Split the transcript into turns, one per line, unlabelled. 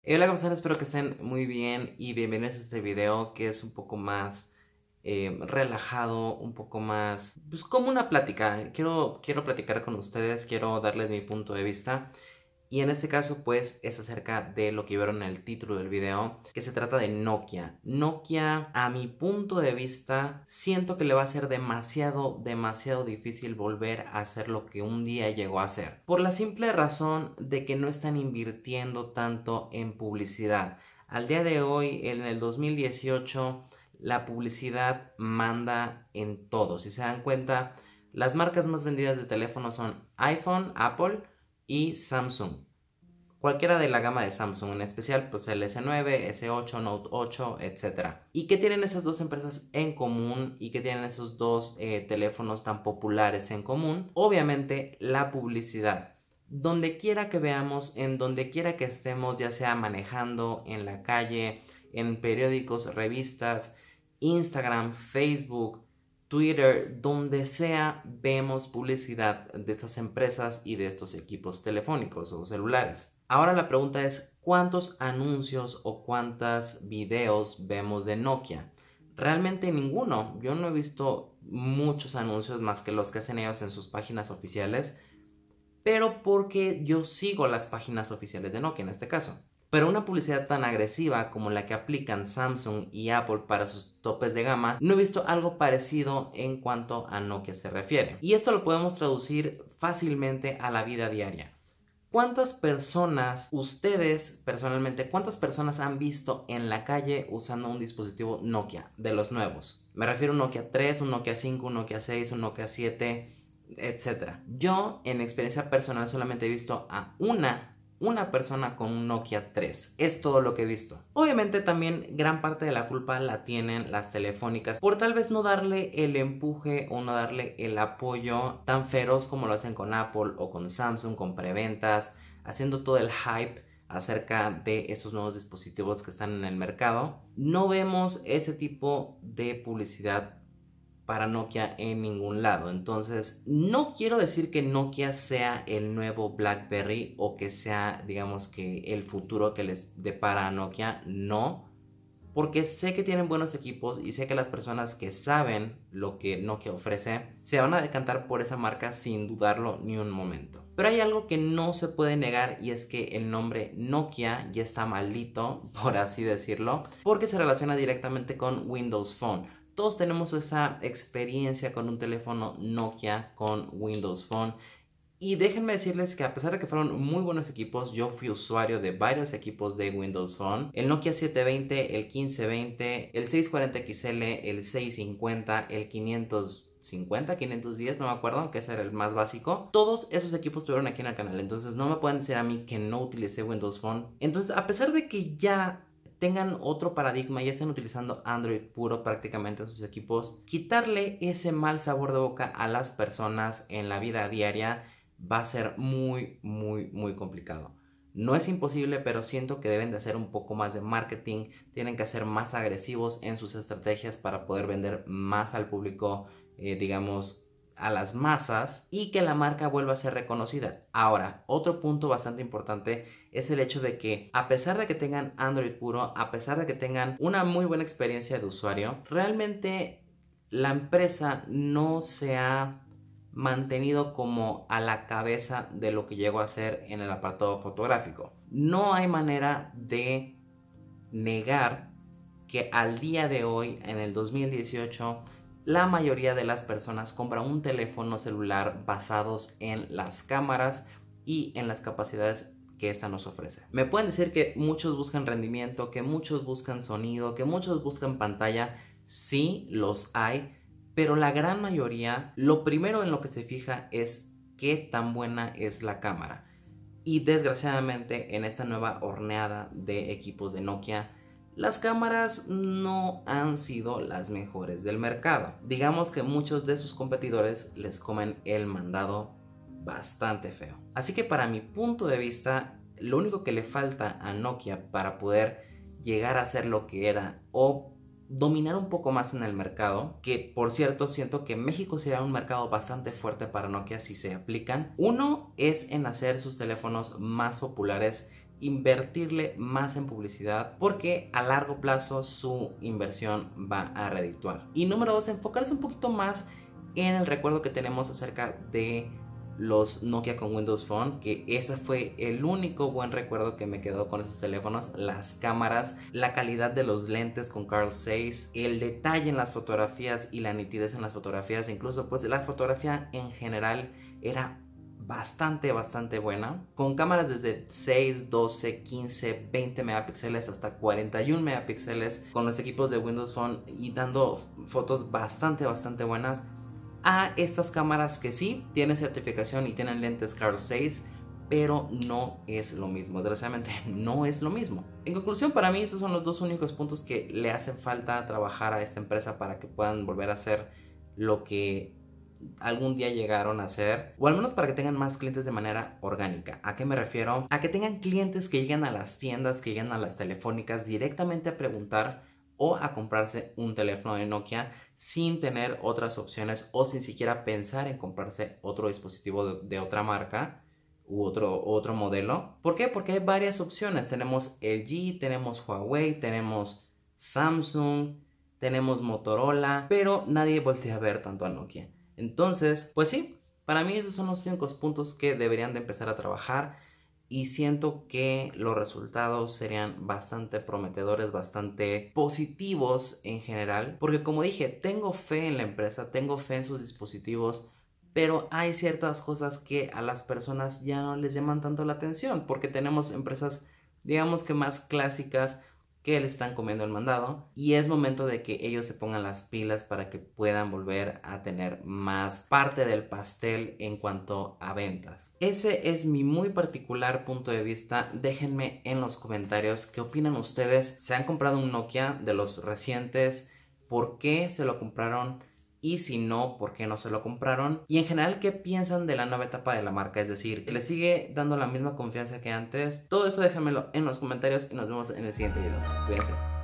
Hola, ¿cómo están? Espero que estén muy bien y bienvenidos a este video que es un poco más relajado, un poco más, pues como una plática. Quiero platicar con ustedes, quiero darles mi punto de vista. Y en este caso pues es acerca de lo que vieron en el título del video, que se trata de Nokia. Nokia, a mi punto de vista, siento que le va a ser demasiado difícil volver a hacer lo que un día llegó a hacer. Por la simple razón de que no están invirtiendo tanto en publicidad. Al día de hoy, en el 2018, la publicidad manda en todo. Si se dan cuenta, las marcas más vendidas de teléfonos son iPhone, Apple y Samsung. Cualquiera de la gama de Samsung, en especial pues el S9, S8, Note 8, etc. ¿Y qué tienen esas dos empresas en común? ¿Y qué tienen esos dos teléfonos tan populares en común? Obviamente la publicidad. Donde quiera que veamos, en donde quiera que estemos, ya sea manejando, en la calle, en periódicos, revistas, Instagram, Facebook, Twitter, donde sea, vemos publicidad de estas empresas y de estos equipos telefónicos o celulares. Ahora la pregunta es, ¿cuántos anuncios o cuántos videos vemos de Nokia? Realmente ninguno. Yo no he visto muchos anuncios más que los que hacen ellos en sus páginas oficiales, pero porque yo sigo las páginas oficiales de Nokia en este caso. Pero una publicidad tan agresiva como la que aplican Samsung y Apple para sus topes de gama, no he visto algo parecido en cuanto a Nokia se refiere. Y esto lo podemos traducir fácilmente a la vida diaria. ¿Cuántas personas, ustedes personalmente, cuántas personas han visto en la calle usando un dispositivo Nokia de los nuevos? Me refiero a un Nokia 3, un Nokia 5, un Nokia 6, un Nokia 7, etcétera. Yo, en experiencia personal, solamente he visto a una persona con un Nokia 3. Es todo lo que he visto. Obviamente también gran parte de la culpa la tienen las telefónicas por tal vez no darle el empuje o no darle el apoyo tan feroz como lo hacen con Apple o con Samsung, con preventas, haciendo todo el hype acerca de estos nuevos dispositivos que están en el mercado. No vemos ese tipo de publicidad para Nokia en ningún lado. Entonces, no quiero decir que Nokia sea el nuevo BlackBerry o que sea, digamos, que el futuro que les depara a Nokia. No, porque sé que tienen buenos equipos y sé que las personas que saben lo que Nokia ofrece se van a decantar por esa marca sin dudarlo ni un momento. Pero hay algo que no se puede negar y es que el nombre Nokia ya está maldito, por así decirlo, porque se relaciona directamente con Windows Phone. Todos tenemos esa experiencia con un teléfono Nokia, con Windows Phone. Y déjenme decirles que a pesar de que fueron muy buenos equipos, yo fui usuario de varios equipos de Windows Phone. El Nokia 720, el 1520, el 640XL, el 650, el 550, 510, no me acuerdo, que ese era el más básico. Todos esos equipos estuvieron aquí en el canal, entonces no me pueden decir a mí que no utilicé Windows Phone. Entonces, a pesar de que ya tengan otro paradigma y estén utilizando Android puro prácticamente en sus equipos, quitarle ese mal sabor de boca a las personas en la vida diaria va a ser muy complicado. No es imposible, pero siento que deben de hacer un poco más de marketing, tienen que ser más agresivos en sus estrategias para poder vender más al público, digamos, a las masas y que la marca vuelva a ser reconocida. Ahora, otro punto bastante importante es el hecho de que a pesar de que tengan Android puro, a pesar de que tengan una muy buena experiencia de usuario, realmente la empresa no se ha mantenido como a la cabeza de lo que llegó a ser en el apartado fotográfico. No hay manera de negar que al día de hoy, en el 2018, la mayoría de las personas compran un teléfono celular basados en las cámaras y en las capacidades que esta nos ofrece. Me pueden decir que muchos buscan rendimiento, que muchos buscan sonido, que muchos buscan pantalla. Sí, los hay, pero la gran mayoría, lo primero en lo que se fija es qué tan buena es la cámara. Y desgraciadamente en esta nueva horneada de equipos de Nokia, las cámaras no han sido las mejores del mercado. Digamos que muchos de sus competidores les comen el mandado bastante feo. Así que para mi punto de vista, lo único que le falta a Nokia para poder llegar a ser lo que era o dominar un poco más en el mercado, que por cierto siento que México será un mercado bastante fuerte para Nokia si se aplican. Uno es en hacer sus teléfonos más populares invertirle más en publicidad porque a largo plazo su inversión va a redituar. Y número 2, enfocarse un poquito más en el recuerdo que tenemos acerca de los Nokia con Windows Phone, que ese fue el único buen recuerdo que me quedó con esos teléfonos. Las cámaras, la calidad de los lentes con Carl Zeiss, el detalle en las fotografías y la nitidez en las fotografías, incluso pues la fotografía en general era bastante buena, con cámaras desde 6, 12, 15, 20 megapíxeles hasta 41 megapíxeles con los equipos de Windows Phone y dando fotos bastante buenas, a estas cámaras que sí tienen certificación y tienen lentes Carl Zeiss, pero no es lo mismo, desgraciadamente no es lo mismo. En conclusión, para mí esos son los dos únicos puntos que le hacen falta trabajar a esta empresa para que puedan volver a hacer lo que algún día llegaron a hacer, o al menos para que tengan más clientes de manera orgánica. ¿A qué me refiero? A que tengan clientes que lleguen a las tiendas, que lleguen a las telefónicas directamente a preguntar o a comprarse un teléfono de Nokia sin tener otras opciones o sin siquiera pensar en comprarse otro dispositivo de otra marca u otro modelo. ¿Por qué? Porque hay varias opciones. Tenemos LG, tenemos Huawei, tenemos Samsung, tenemos Motorola, pero nadie voltea a ver tanto a Nokia. Entonces, pues sí, para mí esos son los 5 puntos que deberían de empezar a trabajar y siento que los resultados serían bastante prometedores, bastante positivos en general, porque como dije, tengo fe en la empresa, tengo fe en sus dispositivos, pero hay ciertas cosas que a las personas ya no les llaman tanto la atención, porque tenemos empresas, digamos que más clásicas, que le están comiendo el mandado y es momento de que ellos se pongan las pilas para que puedan volver a tener más parte del pastel en cuanto a ventas. Ese es mi muy particular punto de vista. Déjenme en los comentarios qué opinan ustedes. ¿Se han comprado un Nokia de los recientes? ¿Por qué se lo compraron? Y si no, ¿por qué no se lo compraron? Y en general, ¿qué piensan de la nueva etapa de la marca? Es decir, ¿le sigue dando la misma confianza que antes? Todo eso déjenmelo en los comentarios y nos vemos en el siguiente video. Cuídense.